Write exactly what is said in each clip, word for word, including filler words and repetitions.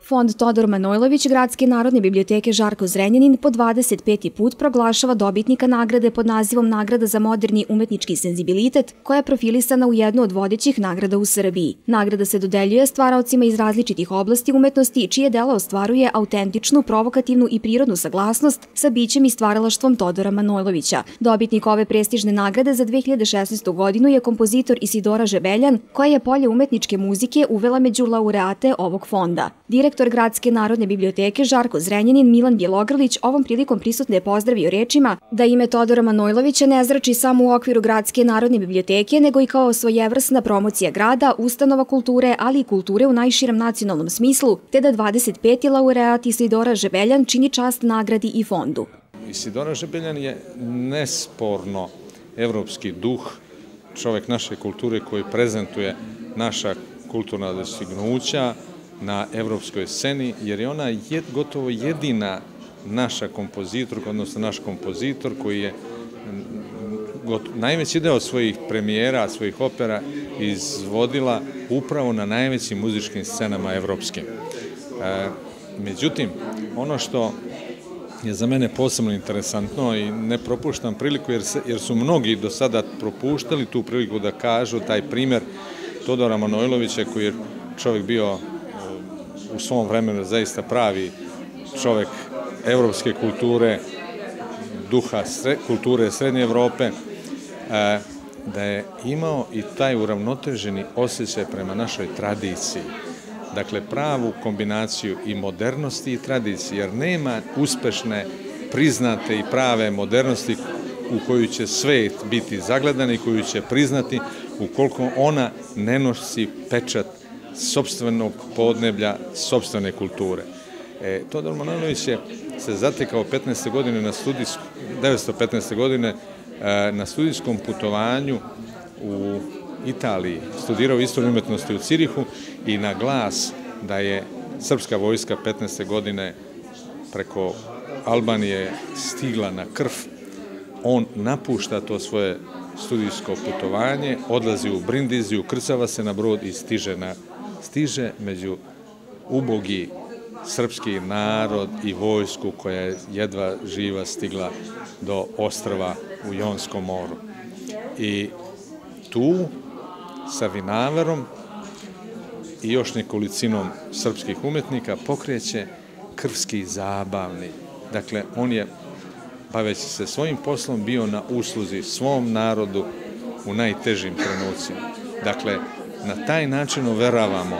Fond Todor Manojlović Gradske narodne biblioteke Žarko Zrenjanin po dvadeset peti put proglašava dobitnika nagrade pod nazivom Nagrada za moderni umetnički senzibilitet, koja je profilisana u jednu od vodećih nagrada u Srbiji. Nagrada se dodeljuje stvaraocima iz različitih oblasti umetnosti, čije delo ostvaruje autentičnu, provokativnu i prirodnu saglasnost sa bićem i stvaralaštvom Todora Manojlovića. Dobitnik ove prestižne nagrade za dve hiljade šesnaestu godinu je kompozitor Isidora Žebeljan, koja je polje umetničke muzike uvela među laureate ovog fonda. Direktor Gradske narodne biblioteke Žarko Zrenjanin Milan Bjelogrlić ovom prilikom prisutne je pozdravio rečima da ime Todora Manojlovića ne zrači samo u okviru Gradske narodne biblioteke, nego i kao svojevrsna promocija grada, ustanova kulture, ali i kulture u najširem nacionalnom smislu, te da dvadeset peti laureat Isidora Žebeljan čini čast nagradi i fondu. Isidora Žebeljan je nesporno evropski duh, čovek naše kulture koji prezentuje naša kulturna dostignuća na evropskoj sceni, jer je ona gotovo jedina naša kompozitorka, odnosno naš kompozitor koji je najveći deo svojih premijera, svojih opera izvodila upravo na najvećim muzičkim scenama evropskim. Međutim, ono što je za mene posebno interesantno i ne propuštam priliku, jer su mnogi do sada propuštali tu priliku da kažu taj primer Todora Manojlovića, koji je čovjek bio u svom vremenu zaista pravi čovjek evropske kulture, duha kulture Srednje Evrope, da je imao i taj uravnoteženi osjećaj prema našoj tradiciji. Dakle, pravu kombinaciju i modernosti i tradicije, jer nema uspešne, priznate i prave modernosti u koju će svet biti zagledan i koju će priznati ukoliko ona ne nosi pečat sopstvenog podneblja, sopstvene kulture. Todor Manojlović je se zatekao petnaeste godine na studijskom, devetsto petnaeste godine na studijskom putovanju u Italiji. Studirao istoriju umetnosti u Cirihu i na glas da je srpska vojska petnaeste godine preko Albanije stigla na Krf, on napušta to svoje studijsko putovanje, odlazi u Brindiziju, ukrcava se na brod i stiže, na, stiže među ubogi srpski narod i vojsku koja je jedva živa stigla do ostrva u Jonskom moru. I tu sa Vinaverom i još nekolicinom srpskih umetnika pokreće krfski zabavni. Dakle, on je, baveći se svojim poslom, bio na usluzi svom narodu u najtežim trenucima. Dakle, na taj način uveravamo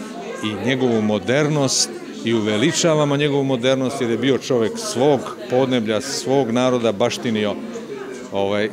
i njegovu modernost i uveličavamo njegovu modernost, jer je bio čovek svog podneblja, svog naroda, baštinio ovaj,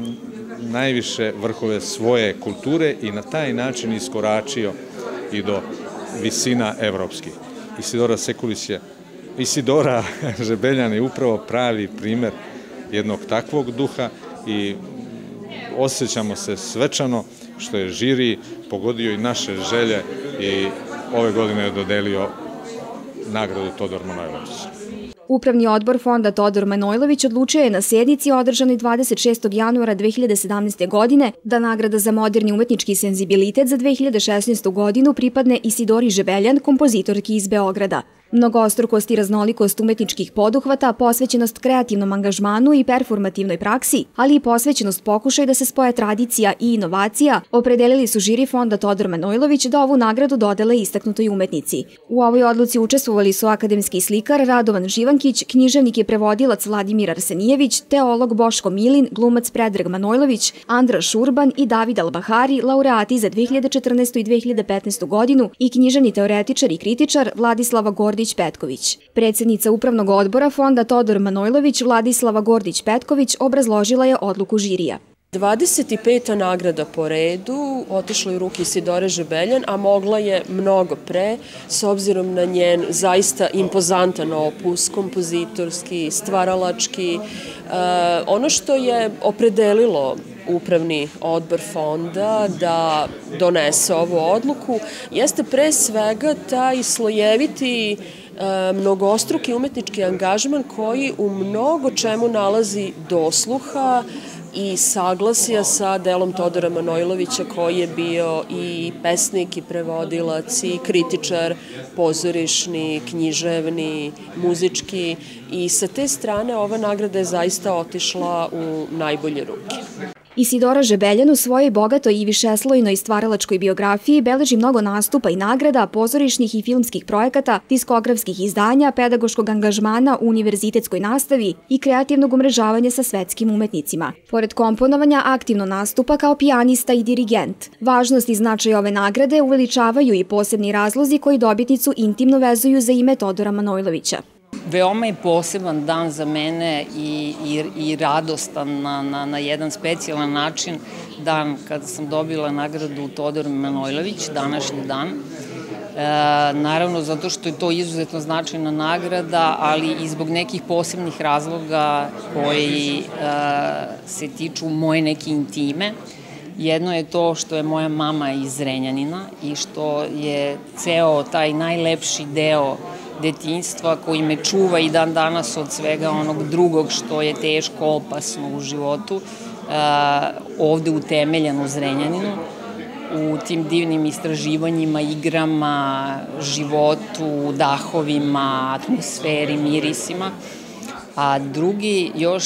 najviše vrhove svoje kulture i na taj način iskoračio i do visina evropskih. Isidora Sekulić je, Isidora Žebeljan je upravo pravi primer jednog takvog duha i osjećamo se svečano što je žiri pogodio i naše želje i ove godine je dodelio nagradu Todor Manojlović. Upravni odbor Fonda Todor Manojlović odlučio je na sednici održanoj dvadeset šestog januara dve hiljade sedamnaeste. godine da nagrada za moderni umetnički senzibilitet za dve hiljade šesnaestu. godinu pripadne Isidori Žebeljan, kompozitorki iz Beograda. Mnogostrukost i raznolikost umetničkih poduhvata, posvećenost kreativnom angažmanu i performativnoj praksi, ali i posvećenost pokušaj da se spoje tradicija i inovacija, opredelili su žiri Fonda Todor Manojlović da ovu nagradu dodele istaknutoj umetnici. U ovoj odluci učestvovali su akademski slikar Radovan Živankić, književnik i prevodilac Vladimir Arsenijević, teolog Boško Milin, glumac Predrag Manojlović, Andra Šurban i David Albahari, laureati za dve hiljade četrnaestu. i dve hiljade petnaestu. godinu, i književni teoretičar i kritičar Vladislava Gordić-Petković. Predsjednica Upravnog odbora Fonda Todor Manojlović Vladislava Gordić-Petković obrazložila je odluku žirija. dvadeset peta nagrada po redu otišla je u ruke Isidore Žebeljan, a mogla je mnogo pre, s obzirom na njen zaista impozantan opus, kompozitorski, stvaralački. Ono što je opredelilo Upravni odbor fonda da donese ovu odluku jeste pre svega taj slojeviti mnogostruki umetnički angažman koji u mnogo čemu nalazi dosluha i saglasja sa delom Todora Manojlovića koji je bio i pesnik i prevodilac i kritičar pozorišni, književni, muzički i sa te strane ova nagrada je zaista otišla u najbolje ruke. Isidora Žebeljan u svojoj bogatoj i višeslojnoj stvaralačkoj biografiji beleži mnogo nastupa i nagrada, pozorišnih i filmskih projekata, diskografskih izdanja, pedagoškog angažmana u univerzitetskoj nastavi i kreativnog umrežavanja sa svetskim umetnicima. Pored komponovanja, aktivno nastupa kao pijanista i dirigent. Važnost i značaj ove nagrade uveličavaju i posebni razlozi koji dobitnicu intimno vezuju za ime Todora Manojlovića. Veoma je poseban dan za mene i, i, i radostan na, na, na jedan specijalan način dan kada sam dobila nagradu Todor Manojlović, današnji dan. E, naravno zato što je to izuzetno značajna nagrada, ali i zbog nekih posebnih razloga koji e, se tiču moje neke intime. Jedno je to što je moja mama iz Zrenjanina i što je ceo taj najlepši deo detinjstva koji me čuva i dan danas od svega onog drugog što je teško, opasno u životu, ovde utemeljen u Zrenjaninu, u tim divnim istraživanjima, igrama, životu, dahovima, atmosferi, mirisima. A drugi, još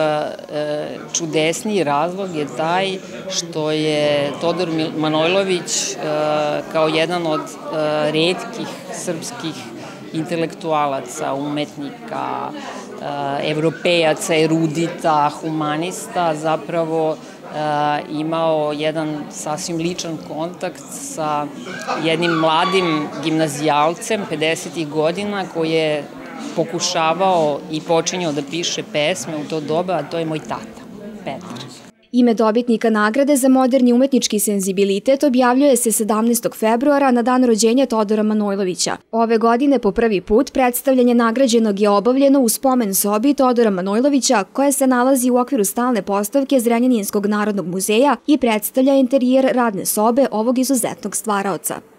čudesniji razlog je taj što je Todor Manojlović kao jedan od retkih srpskih intelektualaca, umetnika, evropejaca, erudita, humanista, zapravo imao jedan sasvim ličan kontakt sa jednim mladim gimnazijalcem pedesetih godina koji je pokušavao i počinjao da piše pesme u to doba, a to je moj tata, Petar. Ime dobitnika nagrade za moderni umetnički senzibilitet objavljuje se sedamnaestog februara na dan rođenja Todora Manojlovića. Ove godine po prvi put predstavljanje nagrađenog je obavljeno u spomen sobi Todora Manojlovića koja se nalazi u okviru stalne postavke Zrenjaninskog narodnog muzeja i predstavlja interijer radne sobe ovog izuzetnog stvaraoca.